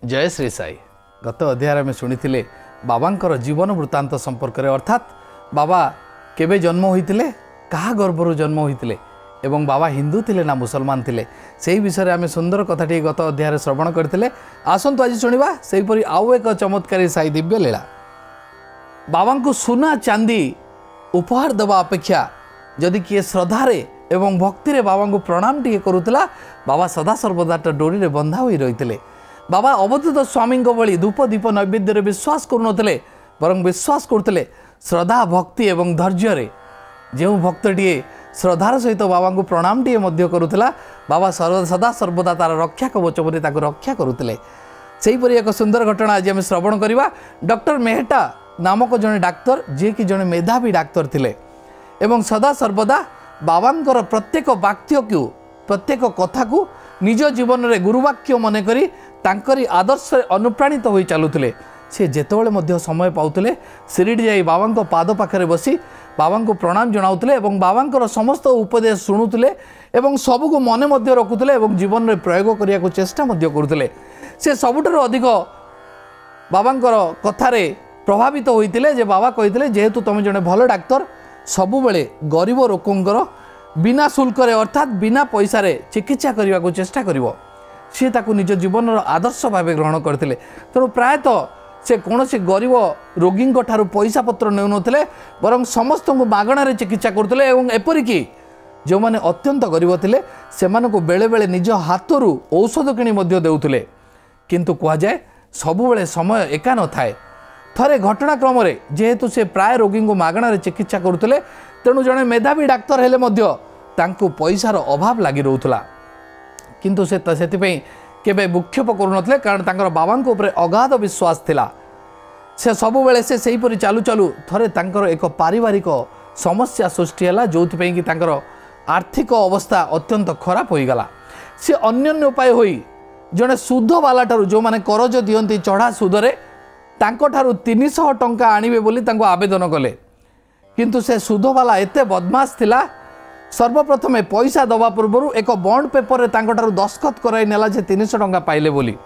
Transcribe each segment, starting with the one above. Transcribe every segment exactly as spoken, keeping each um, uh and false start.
जय श्री साई। गत अध्याय में शुणी बाबांकर जीवन वृत्तांत संपर्क में, अर्थात बाबा केबे जन्म होइतिले, कहा गर्भरु जन्म होइतिले एवं बाबा हिंदू थिले ना मुसलमान थिले, सेही विषय आम सुंदर कथाटी गत अध्याय श्रवण करते। आसतु आज शुणा सेहीपरि आउ एक चमत्कारी साई दिव्य लीला। बाबा को सुना चांदी उपहार देवा अपेक्षा जदि किए श्रद्धारे एवं भक्ति रे बाबा को प्रणाम टिके करुतला, बाबा सदा सर्वदा डोरी रे बंधा होई रहितिले। बाबा अवधूत स्वामी भली धूप दीप नैवेद्य विश्वास करुनथिले, बरं विश्वास करते श्रद्धा भक्ति एवं धैर्य। जो भक्तटीए श्रद्धार सहित बाबा को प्रणाम टीए मध्य करुला, बाबा सदा सर्वदा तार रक्षा कवच बनी ताको रक्षा करुले। सेहीपरि एक सुंदर घटना आज आम श्रवण करवा। डॉक्टर मेहटा नामक जड़े डाक्तर, जी कि जड़े मेधावी डाक्तर थिले एवं सदा सर्वदा बाबांकर प्रत्येक वाक्य को प्रत्येक कथा को निज जीवन में गुरुवाक्य मन करी तांकरी आदर्श अनुप्राणित हो चलुले। से जेतेबेले मध्य समय पाउतले शिरडी जाई बाबा पाद पाखरे बसी बाबा को प्रणाम जनाउतले एवं बाबांकर समस्त उपदेश शुणुतले एवं सबको मने मध्य रखुतले एवं जीवन में प्रयोग करिया को चेष्टा मध्य करुतले। से सबुठारु अधिक बाबांकर कथारे प्रभावित होइतिले जे बाबा कहितिले, जेहेतु तुम जने भल डाक्तर सबुबेले गरीब लोकंकर बिना शुल्क अर्थात बिना पैसा रे चिकित्सा करने को चेष्टा करिवो। सी ताकू निज जीवन आदर्श भाव ग्रहण करते। तेणु प्रायतः से कौन सी गरीब रोगी ठारू पैसा पत्र नेउनथिले, बरं समस्त को मागणार चिकित्सा करते। एवं एपरिकी जो माने अत्यंत गरीब थिले सेमानकु बेले बेले निज हाथरू औषध किणी मध्य देउथिले। किंतु कहा जाए सबुबेले समय एका न थाए। थरे घटनाक्रम रे जेहेतु से प्राय रोगी को मागणार चिकित्सा करते, तेणु जड़े मेधावी डाक्तर हेले मध्य तांकु पैसार अभाव लगी रोला। किंतु से सेतिपई केबे भूक्षेप करुनथले, कारण तांकर बाबांक उपरे अगाध विश्वास थिला। से सबुबेले से सेहीपरि चालू चालू थरे तांकर एक पारिवारिक समस्या सृष्टि हैला, जोथि कि तांकर आर्थिक अवस्था अत्यंत खराब हो गला। से अन्य उपाय होई जड़े सुध वाला ठारू जो माने करज दियंती चढ़ा सुधरे तांको ठारू तीन सौ टंका आनिबे बोली तांको आवेदन कले। किंतु से सुध वाला एते बदमाश थिला, सर्वप्रथमे पैसा दवा पूर्व एक बॉन्ड पेपर रे तांको ठारू दस्खत कराई नेला जे तीन सौ टंका पाइले बोली।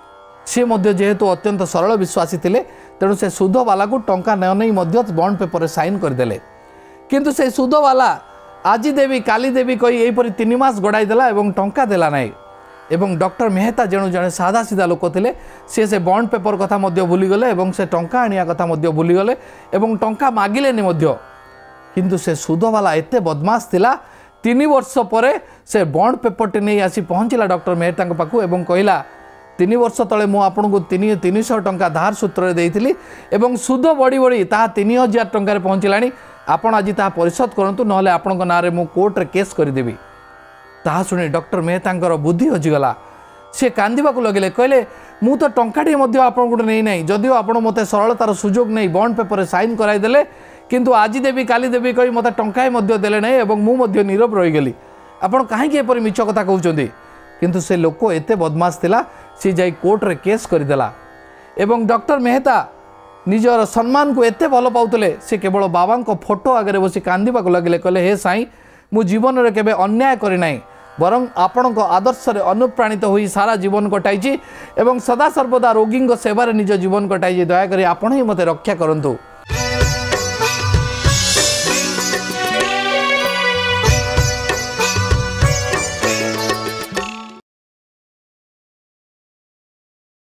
सी मध्य जेहेतु अत्यंत सरल विश्वासी थिले, तेणु से सुध वाला को टंका न नहीं मध्य बॉन्ड पेपर रे साइन करदेले। किंतु से सुध वाला आज देवी काली देवी कही एहीपरि तीन मास गड़ाई देला एवं टंका देला नहीं। एवं डॉक्टर मेहता जेणु जड़े सादा सीधा लोक थे, सी से बॉन्ड पेपर कथा मध्य भूलीगले एवं से टंका आनिया कथा मध्य भूलीगले एवं टंका मागिलेनि मध्य। किंतु से सुध वाला एते बदमाश थिला, तीन वर्ष पर से बॉन्ड पेपर टे नहीं आसी पहुँचला डॉक्टर मेहता पाखु एवं कहला, तीन वर्ष तले मु आपन को तीन तीन सौ टंका धार सूत्र देइथिली एवं सुध बढ़ी बढ़ी ता तीन हजार टंकार पहुँचलानी। आपण आज ता परिशोध करंतु, नहले आपन नाँ रे मु कोर्ट रे केस करदेवी। ताहा शुणी डॉक्टर मेहतांकर बुद्धि हजिगला। सी कांदिबाकु लगिले, कहले मु तो टंकाटी मध्य आपन को नहीं नहीं, जदिओ आपण मते सरलतार सुजोग नहीं बॉन्ड पेपर साइन कराई देले, किंतु आज देवी काली देवी कही मते टंकाए मध्य देले नहीं एवं मु मध्य नीरव रहीगली। आपण काहेकि एपरि मिछ कथा कहउचंदी। किंतु से लोक एते बदमाश थिला, सी जाई कोर्ट रे केस करदेला। एवं डॉक्टर मेहता निजर सम्मान को एते भल पाउतले, से केवल बाबा को फोटो आगे बसी कांदिबाकु लगिले। कहले, हे साईं मु जीवन रे केबे अन्याय करि नाही, बरं आपण को आदर्श रे अनुप्राणित होई सारा जीवन कटाइछि एवं सदा सर्वदा रोगी सेवा निज जीवन कटाइछि। दयाकरी आपण ही मते रक्षा करंतु।